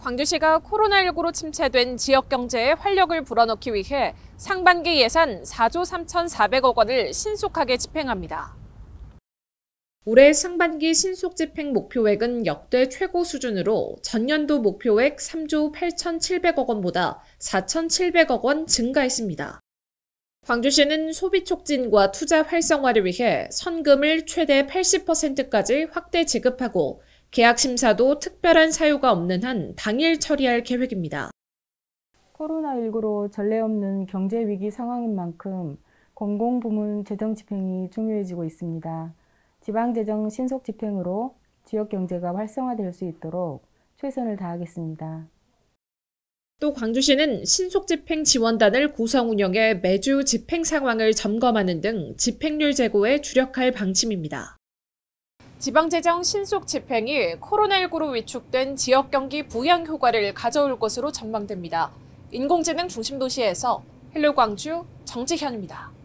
광주시가 코로나19로 침체된 지역 경제에 활력을 불어넣기 위해 상반기 예산 4조 3,400억 원을 신속하게 집행합니다. 올해 상반기 신속 집행 목표액은 역대 최고 수준으로 전년도 목표액 3조 8,700억 원보다 4,700억 원 증가했습니다. 광주시는 소비 촉진과 투자 활성화를 위해 선금을 최대 80%까지 확대 지급하고 계약 심사도 특별한 사유가 없는 한 당일 처리할 계획입니다. 코로나19로 전례 없는 경제 위기 상황인 만큼 공공부문 재정 집행이 중요해지고 있습니다. 지방재정 신속 집행으로 지역 경제가 활성화될 수 있도록 최선을 다하겠습니다. 또 광주시는 신속 집행 지원단을 구성 운영해 매주 집행 상황을 점검하는 등 집행률 제고에 주력할 방침입니다. 지방재정 신속 집행이 코로나19로 위축된 지역 경기 부양 효과를 가져올 것으로 전망됩니다. 인공지능 중심 도시에서 헬로 광주 정지현입니다.